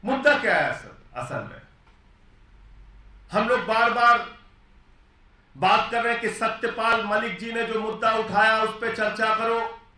मुद्दा क्या है असल में? हम लोग बार बार बात कर रहे हैं कि सत्यपाल मलिक जी ने जो मुद्दा उठाया उस पर चर्चा करो।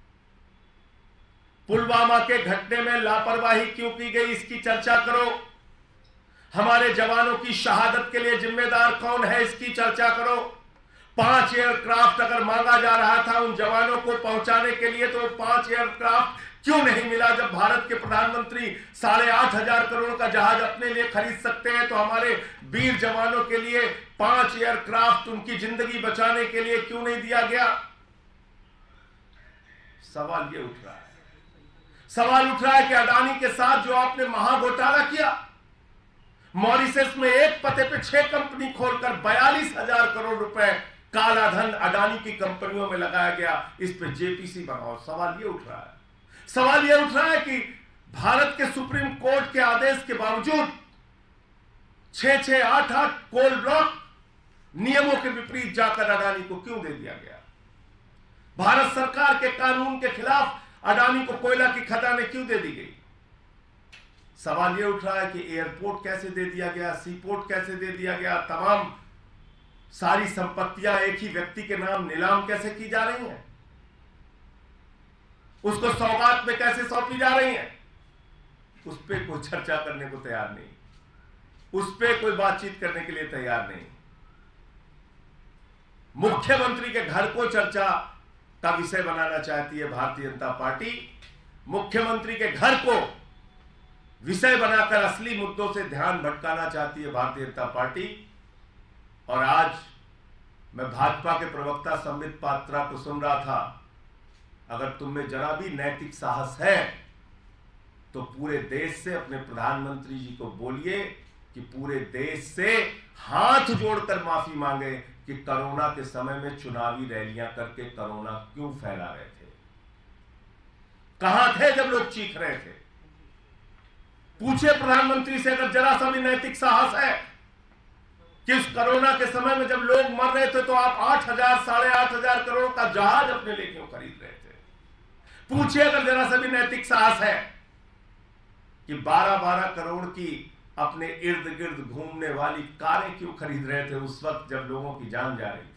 पुलवामा के घटने में लापरवाही क्यों की गई इसकी चर्चा करो। हमारे जवानों की शहादत के लिए जिम्मेदार कौन है इसकी चर्चा करो। 5 एयरक्राफ्ट अगर मांगा जा रहा था उन जवानों को पहुंचाने के लिए, तो 5 एयरक्राफ्ट क्यों नहीं मिला? जब भारत के प्रधानमंत्री 8,500 करोड़ का जहाज अपने लिए खरीद सकते हैं, तो हमारे वीर जवानों के लिए 5 एयरक्राफ्ट उनकी जिंदगी बचाने के लिए क्यों नहीं दिया गया? सवाल ये उठ रहा है। सवाल उठ रहा है कि अडानी के साथ जो आपने महाघोटाला किया, मॉरिशस में एक पते पे 6 कंपनी खोलकर 42,000 करोड़ रुपए काला धन अडानी की कंपनियों में लगाया गया, इस पे जेपीसी बनाओ। सवाल ये उठ रहा है। सवाल यह उठ रहा है कि भारत के सुप्रीम कोर्ट के आदेश के बावजूद 6-6, 8-8 कोल ब्लॉक नियमों के विपरीत जाकर अडानी को क्यों दे दिया गया? भारत सरकार के कानून के खिलाफ अडानी को कोयला की खदानें क्यों दे दी गई? सवाल यह उठ रहा है कि एयरपोर्ट कैसे दे दिया गया, सीपोर्ट कैसे दे दिया गया, तमाम सारी संपत्तियां एक ही व्यक्ति के नाम नीलाम कैसे की जा रही हैं, उसको सौगात में कैसे सौंपी जा रही हैं, उस पर कोई चर्चा करने को तैयार नहीं, उस पर कोई बातचीत करने के लिए तैयार नहीं। मुख्यमंत्री के घर को चर्चा का विषय बनाना चाहती है भारतीय जनता पार्टी। मुख्यमंत्री के घर को विषय बनाकर असली मुद्दों से ध्यान भटकाना चाहती है भारतीय जनता पार्टी। और आज मैं भाजपा के प्रवक्ता संबित पात्रा को सुन रहा था, अगर तुम में जरा भी नैतिक साहस है तो पूरे देश से अपने प्रधानमंत्री जी को बोलिए कि पूरे देश से हाथ जोड़कर माफी मांगे कि कोरोना के समय में चुनावी रैलियां करके कोरोना क्यों फैला रहे थे। कहां थे जब लोग चीख रहे थे? पूछे प्रधानमंत्री से, अगर जरा सा भी नैतिक साहस है कि इस कोरोना के समय में जब लोग मर रहे थे तो आप 8,000, 8,500 करोड़ का जहाज अपने लिए क्यों खरीद रहे थे? पूछिए अगर जरा सा भी नैतिक साहस है कि 12-12 करोड़ की अपने इर्द गिर्द घूमने वाली कारें क्यों खरीद रहे थे उस वक्त जब लोगों की जान जा रही।